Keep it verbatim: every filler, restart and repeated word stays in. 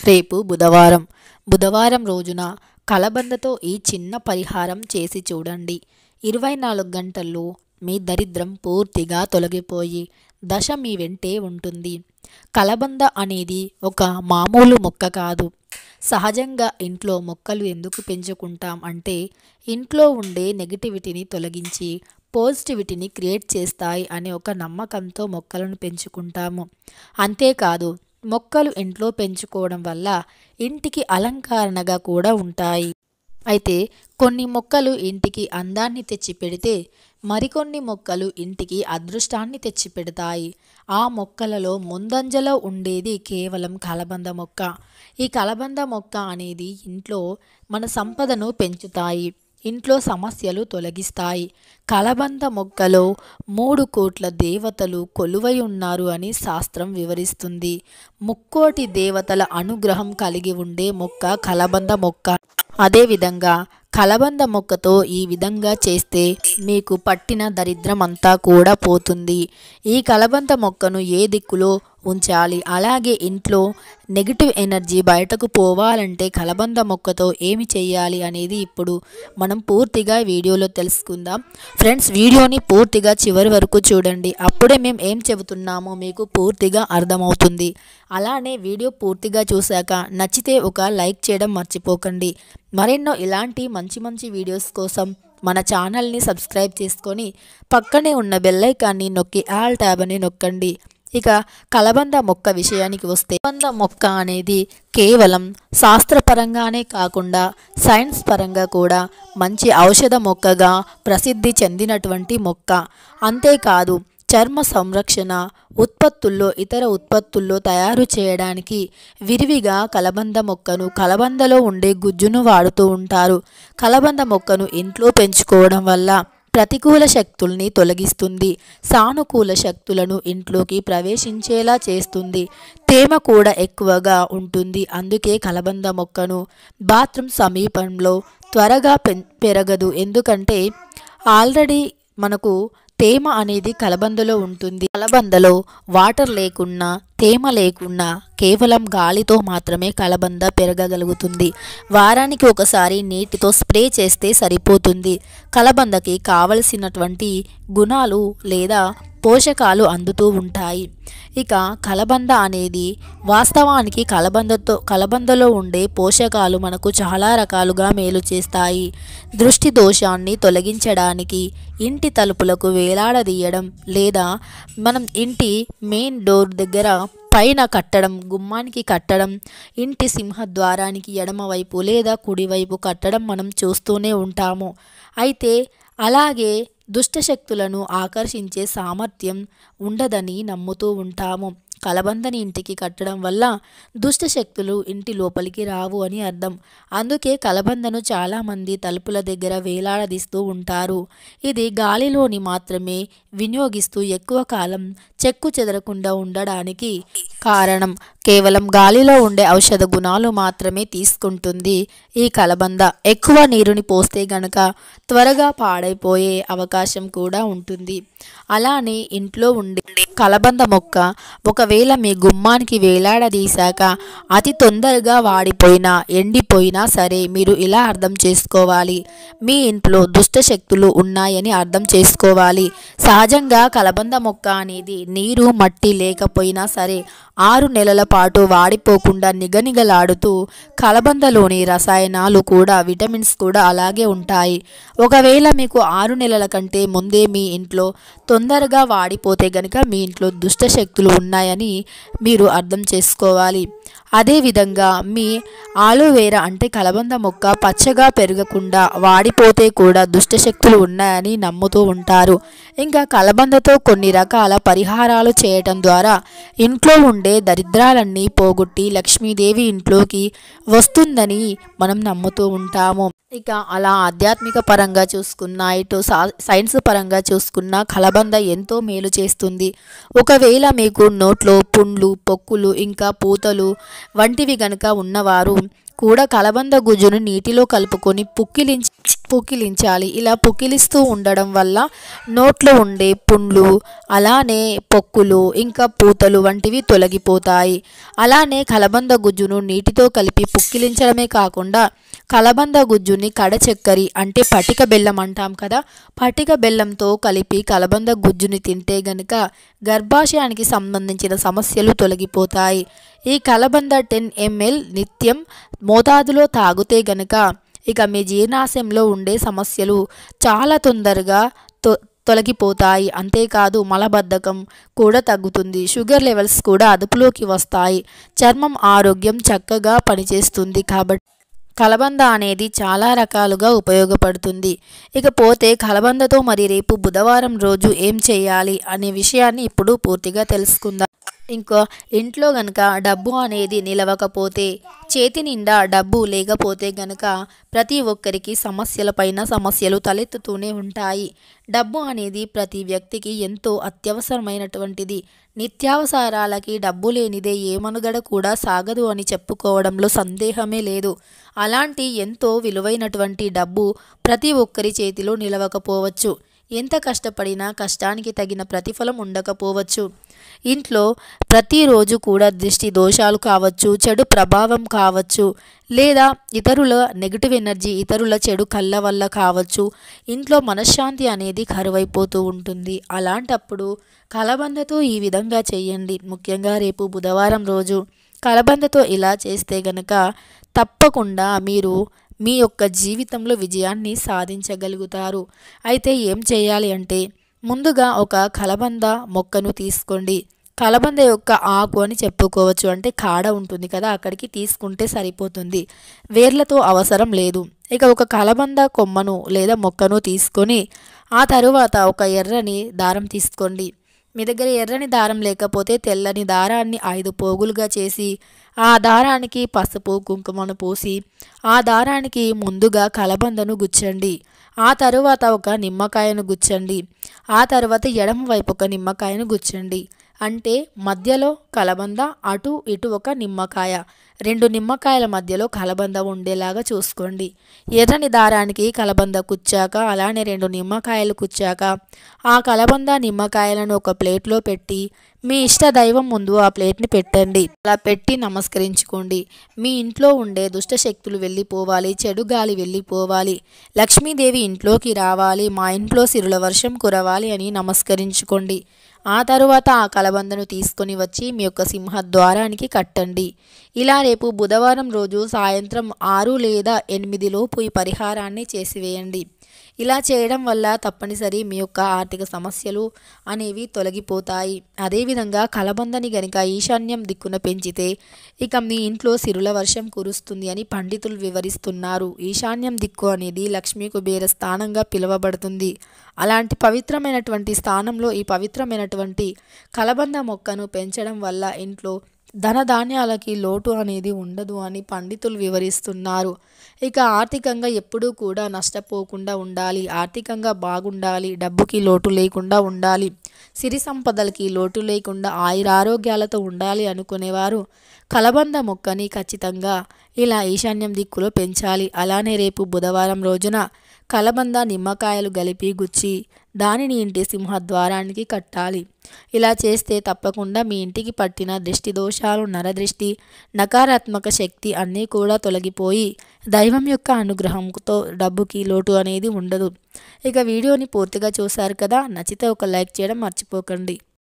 రేపు బుధవారం బుధవారం రోజున కలబందతో ఈ చిన్న పరిహారం చేసి చూడండి. ఇరవై నాలుగు గంటల్లో మీ దరిద్రం పూర్తిగా తొలగిపోయి దశ మీ వెంటే ఉంటుంది. కలబంద అనేది ఒక మామూలు మొక్క కాదు. సహజంగా ఇంట్లో మొక్కలు ఎందుకు పెంచుకుంటాం అంటే ఇంట్లో ఉండే నెగిటివిటీని తొలగించి పాజిటివిటీని క్రియేట్ చేస్తాయి అనే ఒక నమ్మకంతో మొక్కలను పెంచుకుంటాము. అంతేకాదు, మొక్కలు ఇంట్లో పెంచుకోవడం వల్ల ఇంటికి అలంకరణగా కూడా ఉంటాయి. అయితే కొన్ని మొక్కలు ఇంటికి అందాన్ని తెచ్చిపెడితే మరికొన్ని మొక్కలు ఇంటికి అదృష్టాన్ని తెచ్చిపెడతాయి. ఆ మొక్కలలో ముందంజలో ఉండేది కేవలం కలబంద మొక్క. ఈ కలబంద మొక్క అనేది ఇంట్లో మన సంపదను పెంచుతాయి, ఇంట్లో సమస్యలు తొలగిస్తాయి. కలబంద మొక్కలో మూడు కోట్ల దేవతలు కొలువై ఉన్నారు అని శాస్త్రం వివరిస్తుంది. ముక్కోటి దేవతల అనుగ్రహం కలిగి ఉండే మొక్క కలబంద మొక్క. అదేవిధంగా కలబంద మొక్కతో ఈ విధంగా చేస్తే మీకు పట్టిన దరిద్రం అంతా కూడా పోతుంది. ఈ కలబంద మొక్కను ఏ దిక్కులో ఉంచాలి, అలాగే ఇంట్లో నెగిటివ్ ఎనర్జీ బయటకు పోవాలంటే కలబంద మొక్కతో ఏమి చేయాలి అనేది ఇప్పుడు మనం పూర్తిగా వీడియోలో తెలుసుకుందాం. ఫ్రెండ్స్, వీడియోని పూర్తిగా చివరి వరకు చూడండి. అప్పుడే మేము ఏం చెబుతున్నామో మీకు పూర్తిగా అర్థమవుతుంది. అలానే వీడియో పూర్తిగా చూశాక నచ్చితే ఒక లైక్ చేయడం మర్చిపోకండి. మరెన్నో ఇలాంటి మంచి మంచి వీడియోస్ కోసం మన ఛానల్ని సబ్స్క్రైబ్ చేసుకొని పక్కనే ఉన్న బెల్ ఐకాన్ని నొక్కి ఆల్ ట్యాబ్ అని నొక్కండి. ఇక కలబంద మొక్క విషయానికి వస్తే, కలబంద మొక్క అనేది కేవలం శాస్త్రపరంగానే కాకుండా సైన్స్ పరంగా కూడా మంచి ఔషధ మొక్కగా ప్రసిద్ధి చెందినటువంటి మొక్క. అంతేకాదు, చర్మ సంరక్షణ ఉత్పత్తుల్లో ఇతర ఉత్పత్తుల్లో తయారు చేయడానికి విరివిగా కలబంద మొక్కను, కలబందలో ఉండే గుజ్జును వాడుతూ ఉంటారు. కలబంద మొక్కను ఇంట్లో పెంచుకోవడం వల్ల ప్రతికూల శక్తుల్ని తొలగిస్తుంది, సానుకూల శక్తులను ఇంట్లోకి ప్రవేశించేలా చేస్తుంది, తేమ కూడా ఎక్కువగా ఉంటుంది. అందుకే కలబంద మొక్కను బాత్రూమ్ సమీపంలో త్వరగా పెరగదు. ఎందుకంటే ఆల్రెడీ మనకు తేమ అనేది కలబందలో ఉంటుంది. కలబందలో వాటర్ లేకున్నా, తేమ లేకున్నా కేవలం గాలితో మాత్రమే కలబంద పెరగగలుగుతుంది. వారానికి ఒకసారి నీటితో స్ప్రే చేస్తే సరిపోతుంది. కలబందకి కావలసినటువంటి గుణాలు లేదా పోషకాలు అందుతూ ఉంటాయి. ఇక కలబంద అనేది వాస్తవానికి కలబందతో కలబందలో ఉండే పోషకాలు మనకు చాలా రకాలుగా మేలు చేస్తాయి. దృష్టి దోషాన్ని తొలగించడానికి, ఇంటి తలుపులకు వేలాడదీయడం లేదా మనం ఇంటి మెయిన్ డోర్ దగ్గర పైన కట్టడం, గుమ్మానికి కట్టడం, ఇంటి సింహద్వారానికి ఎడమవైపు లేదా కుడివైపు కట్టడం మనం చూస్తూనే ఉంటాము. అయితే అలాగే దుష్టశక్తులను ఆకర్షించే సామర్థ్యం ఉండదని నమ్ముతూ ఉంటాము. కలబందని ఇంటికి కట్టడం వల్ల దుష్టశక్తులు ఇంటి లోపలికి రావు అని అర్థం. అందుకే కలబందను చాలామంది తలుపుల దగ్గర వేలాడదీస్తూ ఉంటారు. ఇది గాలిలోని మాత్రమే వినియోగిస్తూ ఎక్కువ కాలం చెక్కు చెదరకుండా ఉండడానికి కారణం. కేవలం గాలిలో ఉండే ఔషధ గుణాలు మాత్రమే తీసుకుంటుంది ఈ కలబంద. ఎక్కువ నీరుని పోస్తే గనక త్వరగా పాడైపోయే అవకాశం కూడా ఉంటుంది. అలానే ఇంట్లో ఉండే కలబంద మొక్క ఒకవేళ మీ గుమ్మానికి వేలాడదీశాక అతి తొందరగా వాడిపోయినా, ఎండిపోయినా సరే మీరు ఇలా అర్థం చేసుకోవాలి, మీ ఇంట్లో దుష్టశక్తులు ఉన్నాయని అర్థం చేసుకోవాలి. సహజంగా కలబంద మొక్క అనేది నీరు, మట్టి లేకపోయినా సరే ఆరు నెలల పాటు వాడిపోకుండా నిగనిగలాడుతూ కలబందలోని రసాయనాలు కూడా, విటమిన్స్ కూడా అలాగే ఉంటాయి. ఒకవేళ మీకు ఆరు నెలల కంటే ముందే మీ ఇంట్లో తొందరగా వాడిపోతే గనుక మీ ఇంట్లో దుష్టశక్తులు ఉన్నాయని మీరు అర్థం చేసుకోవాలి. అదేవిధంగా మీ ఆలోవేరా అంటే కలబంద మొక్క పచ్చగా పెరగకుండా వాడిపోతే కూడా దుష్టశక్తులు ఉన్నాయని నమ్ముతూ ఉంటారు. ఇంకా కలబందతో కొన్ని రకాల పరిహారాలు చేయటం ద్వారా ఇంట్లో ఉండే దరిద్రాలన్నీ పోగొట్టి లక్ష్మీదేవి ఇంట్లోకి వస్తుందని మనం నమ్ముతూ ఉంటాము. ఇక అలా ఆధ్యాత్మిక పరంగా చూసుకున్నా, ఇటు సైన్స్ పరంగా చూసుకున్నా కలబంద ఎంతో మేలు చేస్తుంది. ఒకవేళ మీకు నోట్లో పుండ్లు, పొక్కులు, ఇంకా పూతలు వంటివి గనక ఉన్నవారు కూడా కలబంద గుజ్జును నీటిలో కలుపుకొని పుక్కిలించి పుక్కిలించాలి. ఇలా పుక్కిలిస్తూ ఉండడం వల్ల నోట్లో ఉండే పుండ్లు, అలానే పొక్కులు, ఇంకా పూతలు వంటివి తొలగిపోతాయి. అలానే కలబంద గుజ్జును నీటితో కలిపి పుక్కిలించడమే కాకుండా కలబంద గుజ్జుని కడచెక్కరి అంటే పటిక బెల్లం అంటాం కదా, పటిక బెల్లంతో కలిపి కలబంద గుజ్జుని తింటే గనుక గర్భాశయానికి సంబంధించిన సమస్యలు తొలగిపోతాయి. ఈ కలబంద టెన్ ఎంఎల్ నిత్యం మోతాదులో తాగితే గనుక ఇక మీ జీర్ణాశయంలో ఉండే సమస్యలు చాలా తొందరగా తొ తొలగిపోతాయి. అంతేకాదు మలబద్ధకం కూడా తగ్గుతుంది. షుగర్ లెవెల్స్ కూడా అదుపులోకి వస్తాయి. చర్మం ఆరోగ్యం చక్కగా పనిచేస్తుంది. కాబట్టి కలబంద అనేది చాలా రకాలుగా ఉపయోగపడుతుంది. ఇకపోతే కలబందతో మరి రేపు బుధవారం రోజు ఏం చేయాలి అనే విషయాన్ని ఇప్పుడు పూర్తిగా తెలుసుకుందాం. ఇంకో ఇంట్లో గనక డబ్బు అనేది నిలవకపోతే, చేతి నిండా డబ్బు లేకపోతే గనక ప్రతి ఒక్కరికి సమస్యలపైన సమస్యలు తలెత్తుతూనే ఉంటాయి. డబ్బు అనేది ప్రతి వ్యక్తికి ఎంతో అత్యవసరమైనటువంటిది. నిత్యావసరాలకి డబ్బు లేనిదే ఏ మనుగడ కూడా సాగదు అని చెప్పుకోవడంలో సందేహమే లేదు. అలాంటి ఎంతో విలువైనటువంటి డబ్బు ప్రతి ఒక్కరి చేతిలో నిలవకపోవచ్చు. ఎంత కష్టపడినా కష్టానికి తగిన ప్రతిఫలం ఉండకపోవచ్చు. ఇంట్లో ప్రతిరోజు కూడా దృష్టి దోషాలు కావచ్చు, చెడు ప్రభావం కావచ్చు, లేదా ఇతరుల నెగిటివ్ ఎనర్జీ, ఇతరుల చెడు కళ్ళ వల్ల కావచ్చు, ఇంట్లో మనశ్శాంతి అనేది కరువైపోతూ ఉంటుంది. అలాంటప్పుడు కలబందతో ఈ విధంగా చేయండి. ముఖ్యంగా రేపు బుధవారం రోజు కలబందతో ఇలా చేస్తే గనక తప్పకుండా మీరు మీ యొక్క జీవితంలో విజయాన్ని సాధించగలుగుతారు. అయితే ఏం చేయాలి అంటే, ముందుగా ఒక కలబంద మొక్కను తీసుకోండి. కలబంద యొక్క ఆకు అని చెప్పుకోవచ్చు, అంటే కాడ ఉంటుంది కదా, అక్కడికి తీసుకుంటే సరిపోతుంది. వేర్లతో అవసరం లేదు. ఇక ఒక కలబంద కొమ్మను లేదా మొక్కను తీసుకొని ఆ తరువాత ఒక ఎర్రని దారం తీసుకోండి. మీ దగ్గర ఎర్రని దారం లేకపోతే తెల్లని దారాన్ని ఐదు పోగులుగా చేసి ఆ దారానికి పసుపు కుంకుమను పూసి ఆ దారానికి ముందుగా కలబందను గుచ్చండి. ఆ తరువాత ఒక నిమ్మకాయను గుచ్చండి. ఆ తర్వాత ఎడమ వైపు ఒక నిమ్మకాయను గుచ్చండి. అంటే మధ్యలో కలబంద, అటు ఇటు ఒక నిమ్మకాయ, రెండు నిమ్మకాయల మధ్యలో కలబంద ఉండేలాగా చూసుకోండి. ఎర్రని దారానికి కలబంద కుచ్చాక, అలానే రెండు నిమ్మకాయలు కుచ్చాక ఆ కలబంద నిమ్మకాయలను ఒక ప్లేట్లో పెట్టి మీ ఇష్ట దైవం ముందు ఆ ప్లేట్ని పెట్టండి. అలా పెట్టి నమస్కరించుకోండి. మీ ఇంట్లో ఉండే దుష్ట శక్తులు వెళ్ళిపోవాలి, చెడు గాలి వెళ్ళిపోవాలి, లక్ష్మీదేవి ఇంట్లోకి రావాలి, మా ఇంట్లో సిరుల వర్షం కురవాలి అని నమస్కరించుకోండి. ఆ తరువాత ఆ కలబందను తీసుకొని వచ్చి మీ యొక్క సింహద్వారానికి కట్టండి. ఇలా రేపు బుధవారం రోజు సాయంత్రం ఆరు లేదా ఎనిమిది లోపు ఈ పరిహారాన్ని చేసివేయండి. ఇలా చేయడం వల్ల తప్పనిసరి మీ యొక్క ఆర్థిక సమస్యలు అనేవి తొలగిపోతాయి. అదేవిధంగా కలబందని గనుక ఈశాన్యం దిక్కున పెంచితే ఇక మీ ఇంట్లో సిరుల వర్షం కురుస్తుంది అని పండితులు వివరిస్తున్నారు. ఈశాన్యం దిక్కు అనేది లక్ష్మీ కుబేర స్థానంగా పిలువబడుతుంది. అలాంటి పవిత్రమైనటువంటి స్థానంలో ఈ పవిత్రమైనటువంటి కలబంద మొక్కను పెంచడం వల్ల ఇంట్లో ధనధాన్యాలకి లోటు అనేది ఉండదు అని పండితులు వివరిస్తున్నారు. ఇక ఆర్థికంగా ఎప్పుడూ కూడా నష్టపోకుండా ఉండాలి, ఆర్థికంగా బాగుండాలి, డబ్బుకి లోటు లేకుండా ఉండాలి, సిరి సంపదలకి లోటు లేకుండా ఆయురారోగ్యాలతో ఉండాలి అనుకునేవారు కలబంద మొక్కని ఖచ్చితంగా ఇలా ఈశాన్యం దిక్కులో పెంచాలి. అలానే రేపు బుధవారం రోజున కలబంద నిమ్మకాయలు గలిపి గుచ్చి దానిని ఇంటి సింహద్వారానికి కట్టాలి. ఇలా చేస్తే తప్పకుండా మీ ఇంటికి పట్టిన దృష్టి దోషాలు, నరదృష్టి, నకారాత్మక శక్తి అన్నీ కూడా తొలగిపోయి దైవం యొక్క అనుగ్రహంతో డబ్బుకి లోటు అనేది ఉండదు. ఇక వీడియోని పూర్తిగా చూశారు కదా, నచ్చితే ఒక లైక్ చేయడం మర్చిపోకండి.